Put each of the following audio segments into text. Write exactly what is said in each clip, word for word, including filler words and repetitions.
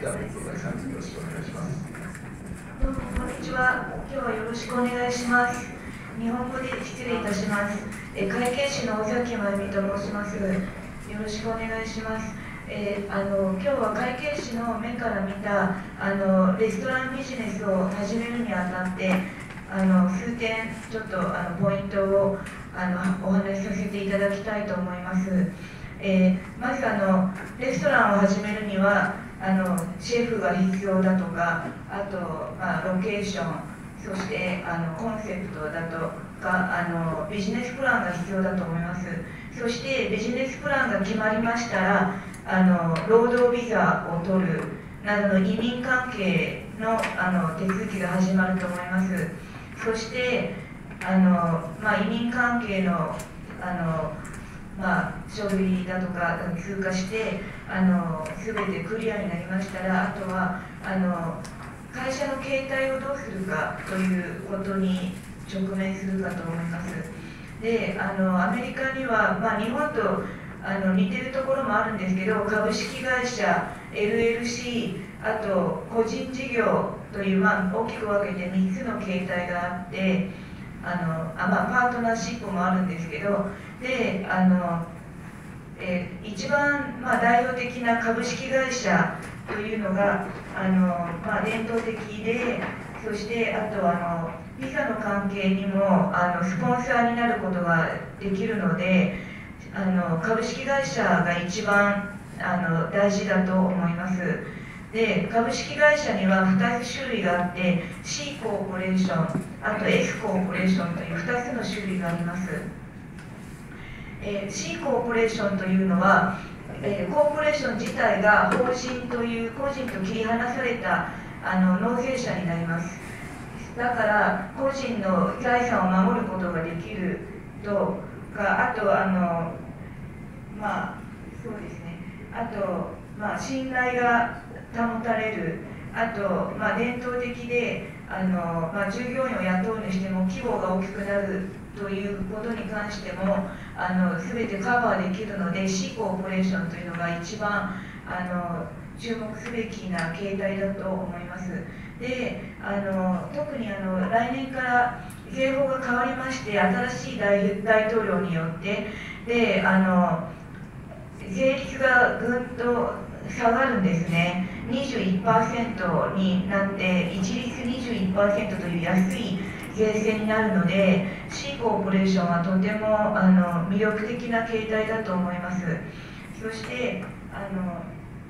では、松尾さん、よろしくお願いします。 どうもこんにちは。今日はよろしくお願いします。日本語で失礼いたします。え会計士の尾崎真由美と申します。よろしくお願いします。えー、あの今日は会計士の目から見たあのレストランビジネスを始めるにあたってあの数点ちょっとあのポイントをあのお話しさせていただきたいと思います。えー、まずあのレストランを始めるにはあのシェフが必要だとか、あと、まあ、ロケーション、そしてあのコンセプトだとかあのビジネスプランが必要だと思います。そしてビジネスプランが決まりましたらあの労働ビザを取るなどの移民関係のあの手続きが始まると思います。そしてあの、まあ、移民関係のあのまあ、書類だとか通過してあの全てクリアになりましたら、あとはあの会社の形態をどうするかということに直面するかと思います。であのアメリカには、まあ、日本とあの似てるところもあるんですけど、株式会社 エルエルシー、 あと個人事業という、まあ、大きく分けてみっつの形態があって、あのあ、まあ、パートナーシップもあるんですけど、であの、えー、一番、まあ、代表的な株式会社というのがあの、まあ、伝統的で、そしてあとあのビザの関係にもあのスポンサーになることができるので、あの株式会社が一番あの大事だと思います。で株式会社にはふたつ種類があって C コーポレーション、あと S コーポレーションというふたつの種類があります。えー、C コーポレーションというのは、えー、コーポレーション自体が法人という個人と切り離されたあの納税者になります。だから個人の財産を守ることができるとか、あとあのまあそうですね、あと、まあ、信頼が保たれる、あと、まあ、伝統的であの、まあ、従業員を雇うにしても規模が大きくなるということに関してもあの全てカバーできるので C コーポレーションというのが一番あの注目すべきな形態だと思います。であの特にあの来年から税法が変わりまして、新しい 大, 大統領によってであの税率がぐんと下がるんですね。 にじゅういちパーセント になって一律 にじゅういちパーセント という安い税制になるので C コーポレーションはとてもあの魅力的な形態だと思います。そしてあの、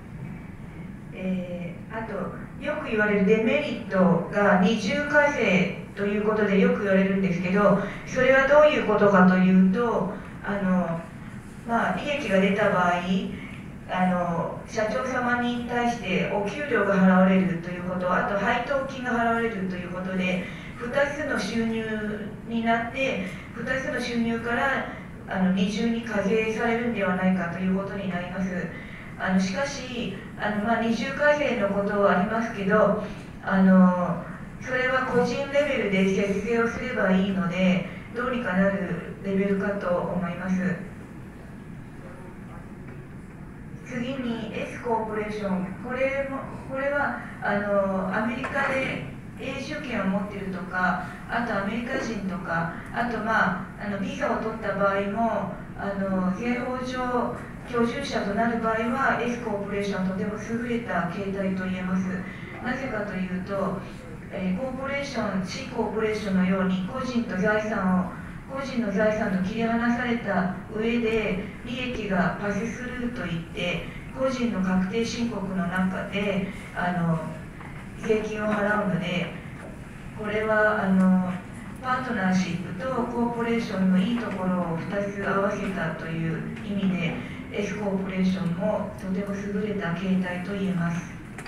えー、あとよく言われるデメリットが二重課税ということでよく言われるんですけど、それはどういうことかというと、あの、まあ、利益が出た場合あの社長様に対してお給料が払われるということ、あと配当金が払われるということでふたつの収入になってふたつの収入からあの二重に課税されるんではないかということになります。あのしかしあの、まあ、二重課税のことはありますけど、あのそれは個人レベルで節税をすればいいのでどうにかなるレベルかと思います。次に S コーポレーション、これもこれはあのアメリカで永住権を持っているとか、あとアメリカ人とか、あと、まあ、あのビザを取った場合もあの税法上居住者となる場合は S コーポレーションはとても優れた形態と言えます。なぜかというと、えー、コーポレーション C コーポレーションのように個人と財産を個人の財産と切り離された上で利益がパススルーといって個人の確定申告の中であの税金を払うので、これはあのパートナーシップとコーポレーションのいいところをふたつ合わせたという意味で S コーポレーションもとても優れた形態と言えます。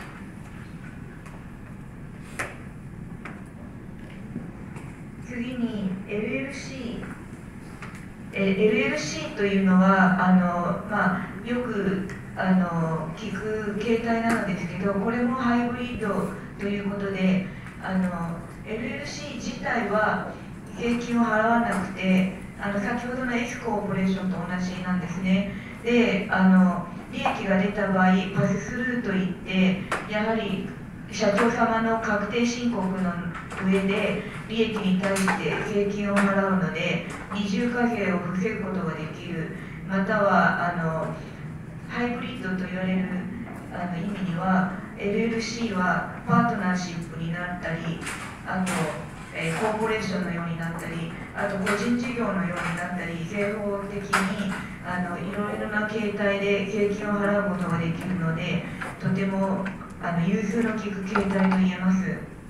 次に エルエルシー、え エルエルシー というのはあの、まあ、よくあの聞く形態なのですけど、これもハイブリッドということであの エルエルシー 自体は税金を払わなくて、あの先ほどの S コーポレーションと同じなんですね。であの利益が出た場合、パススルーといって、やはり社長様の確定申告の上で利益に対して税金を払うので、二重課税を防ぐことができる、またはあのハイブリッドと言われるあの意味には、エルエルシー はパートナーシップになったり、あと、えー、コーポレーションのようになったり、あと個人事業のようになったり、税法的にあのいろいろな形態で税金を払うことができるので、とてもあの融通の利く形態と言えます。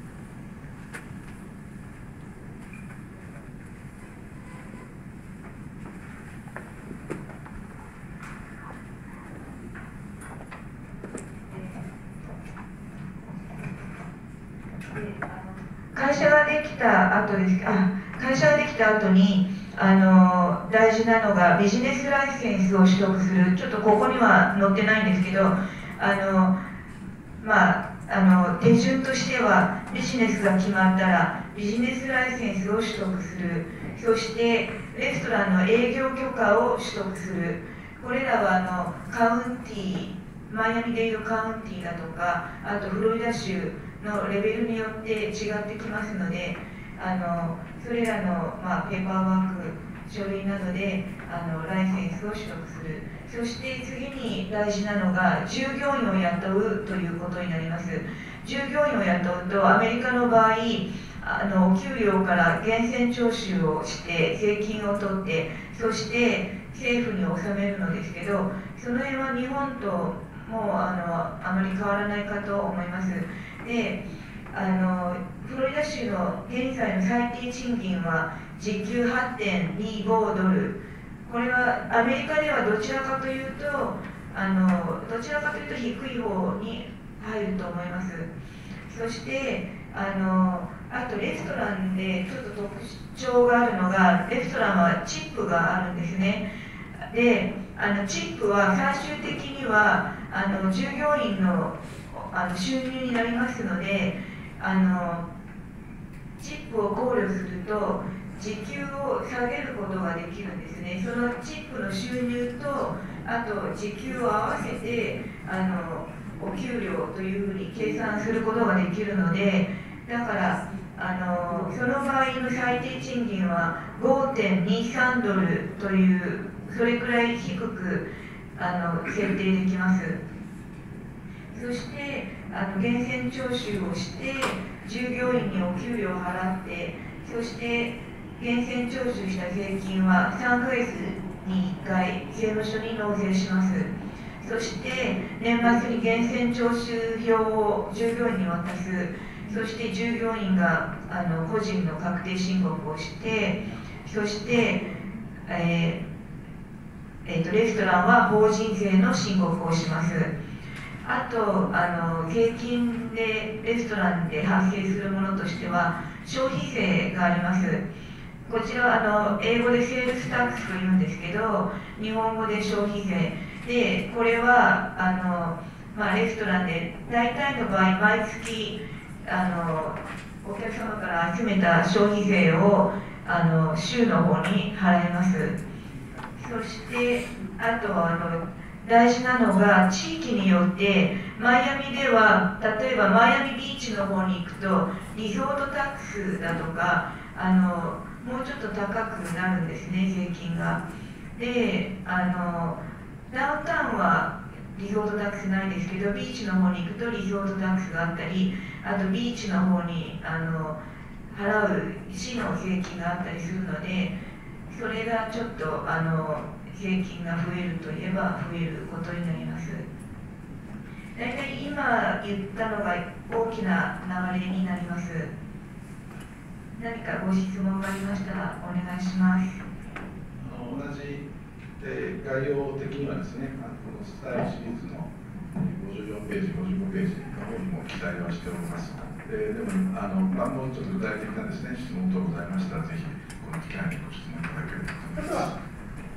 会社ができた後ですあ会社ができた後にあの大事なのがビジネスライセンスを取得する。ちょっとここには載ってないんですけど、あのまああの手順としては、ビジネスが決まったらビジネスライセンスを取得する、そしてレストランの営業許可を取得する。これらはあのカウンティーマイアミでいうカウンティーだとか、あとフロリダ州のレベルによって違ってきますので、あのそれらの、まあ、ペーパーワーク書類などであのライセンスを取得する。そして次に大事なのが従業員を雇うということになります。従業員を雇うと、アメリカの場合あのお給料から源泉徴収をして税金を取って、そして政府に納めるのですけど、その辺は日本ともうあのあまり変わらないかと思います。であのフロリダ州の現在の最低賃金は時給 はちてんにごドル。これはアメリカではどちらかというとあのどちらかというと低い方に入ると思います。そしてあのあとレストランでちょっと特徴があるのが、レストランはチップがあるんですね。であのチップは最終的にはあの従業員のあの収入になりますので、あのチップを考慮すると時給を下げることができるんですね。そのチップの収入とあと時給を合わせてあのお給料というふうに計算することができるので、だからあのその場合の最低賃金は ごてんにさんドルというそれくらい低くあの設定できます。そしてあの源泉徴収をして従業員にお給料を払って、そして源泉徴収した税金はさんかげつにいっかい税務署に納税します。そして年末に源泉徴収票を従業員に渡す。そして従業員があの個人の確定申告をして、そして、えーえー、とレストランは法人税の申告をします。あとあの税金でレストランで発生するものとしては消費税があります。こちらはあの英語でセールスタックスというんですけど、日本語で消費税で、これはあの、まあ、レストランで大体の場合毎月あのお客様から集めた消費税をあの州の方に払います。そしてあとはあの大事なのが地域によって、マイアミでは例えばマイアミビーチの方に行くとリゾートタックスだとかあのもうちょっと高くなるんですね、税金が。であのダウンタウンはリゾートタックスないですけど、ビーチの方に行くとリゾートタックスがあったり、あとビーチの方にあの払う市の税金があったりするので、それがちょっとあの税金が増えるといえば増えることになります。大体今言ったのが大きな流れになります。何かご質問がありましたらお願いします。 あの同じ、えー、概要的にはですね、あのこのスタイルシリーズのごじゅうよんページ、ごじゅうごページの方にも記載はしております。で, でもあの、まあ、もうちょっと具体的なですね、質問等ございましたら、ぜひこの機会にご質問いただければと思います。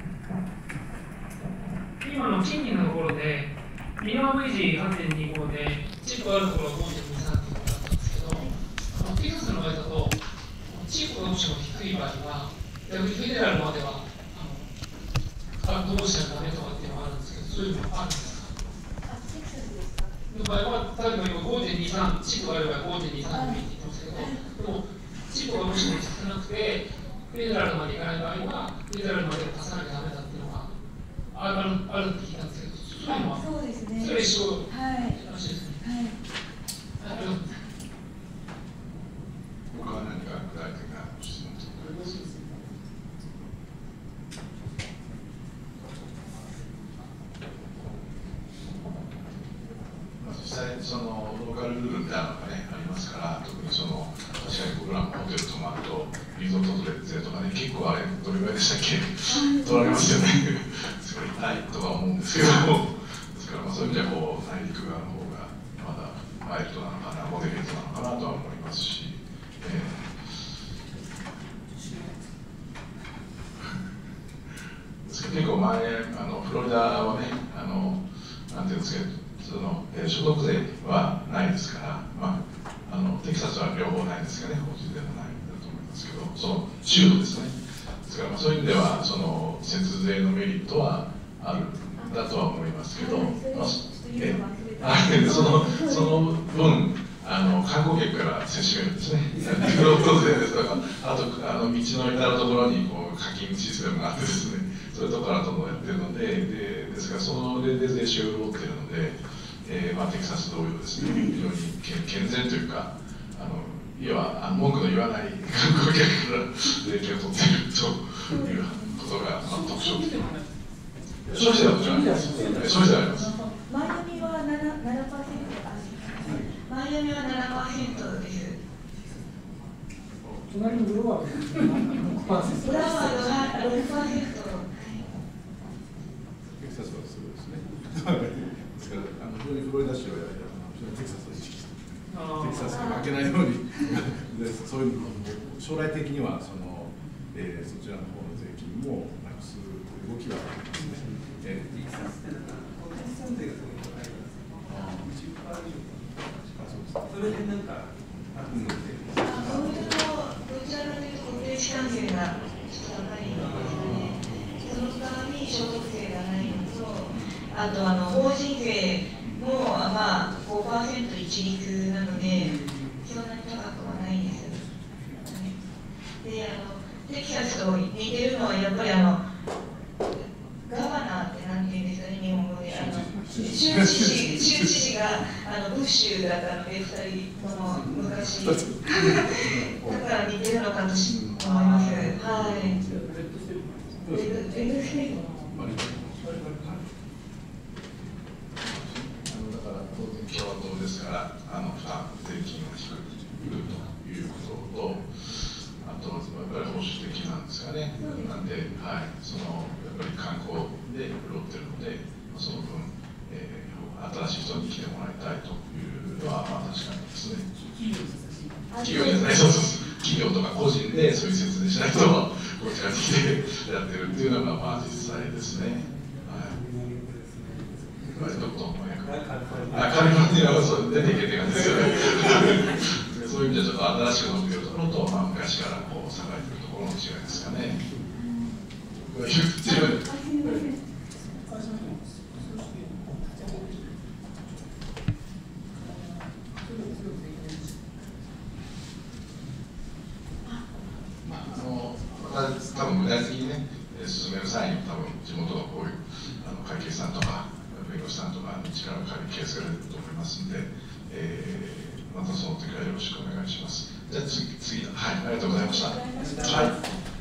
今の賃金のところで、ミニマムウェージ はちてんにご で、チップあるところは ごてんにさん っていうことだったんですけど、あのテキサスの場合だと、チップがどうしても低い場合は、逆にフェデラルまでは、あの、どうしなきゃダメとかっていうのがあるんですけど、そういうのはあるんですか？ 例えば今 ごてんにさん、チップがあれば ごてんにさん って言ってますけど、でもチップがもしも少なくて、フェデラルまでいかない場合は、フェデラルまで足さなきゃダメだっていうのがあるあるって聞いたんですけど、そういうのは、 そうですね。 それは一緒はいらしいですね。 はい。 ありがとうございます。 他は何か具体的な質問とかありますか？実際そのローカルルールみたいなのがねありますから、特にその確かに僕らもホテル泊まるとリゾート税とかね、結構あれどれぐらいでしたっけ取られますよねそれ痛いとか思うんですけど、ですからまあそういう意味ではこう内陸側の方がまだマイルドなのかな、モデレートなのかなとは思いますし、えー、ですけど結構前あのフロリダはね、あのなんていうんですか、その、えー、所得税はないですから、まあ、あのテキサスは両方ないですがね、法人税もないんだと思いますけど、その州度ですね。ですから、まあ、そういう意味ではその節税のメリットはあるんだとは思いますけど、まあ、えー、そのその分あの観光客からせしめるんですね。労働税ですとか、あとあの道の至るところにこう課金システムがあってですね、そういうところからどんどんやってるので、でですからそれで税収を潤っているので、えーまあ、テキサス同様ですね、非常に健全というか、あのいわば文句の言わない観光客から税金を取っているということが、まあ、特徴的。消費税はもちろんあります。消費税はあります。 マイアミは ななパーセント、マイアミは ななパーセント です。 隣のブロワーはろくパーセント。 ブロワーはろくパーセント。 テキサスはそうですね。ですから、あの非常にフロリダ州は非常にテキサスを意識して、テキサスに負けないようにで、そういうの将来的にはその、えー、そちらの方の税金もなくす動きはありますね。えー、テキサスってなんか個人資産税がすごい高いからですね。じゅっパーセント以上。それでなんかあるので。 あ、どちらかというと固定資産税が高いんですね。その他に所得税がないのと、あとあの法人税もまあ ごパーセント 一律なので、そんなに高くはないです。で、あのテキサスと似てるのはやっぱりあのガバナーってなんていうんですかね、日本語で。あの州知事、州知事があのブッシュだったので、ふたりとも昔。だから似てるのかと思います。はい。レグステート。 だから当然共和党ですから、あの負担、税金が低くということと、あとやっぱり保守的なんですかね。なんで、はい、そのやっぱり観光で潤ってるので、その分、えー、新しい人に来てもらいたいというのは、まあ、確かにですね。企業じゃない、そうそう、企業とか個人でそういう節税しないと、こちらに来てやってるっていうのが、まあ、実際ですね。はい。割とどこもあ、カリフォルニアはそう出ていけって感じですよね。そういう意味ではちょっと新しく伸びてるところと、まあ、昔からこう栄えてるところの違いですかね。まあ、あの、多分具体的にね、進める際に多分地元のこういうあの会計士さんとか弁護士さんとかに力を借りるケースが出ると思いますので、えー、またその時はよろしくお願いします。じゃあ次、次だ。はい、ありがとうございました。はい。それでは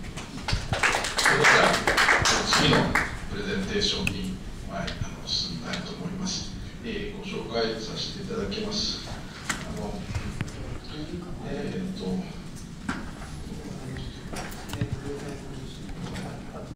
次のプレゼンテーションに、はい、あの進みたいと思います。えー、ご紹介させていただきます。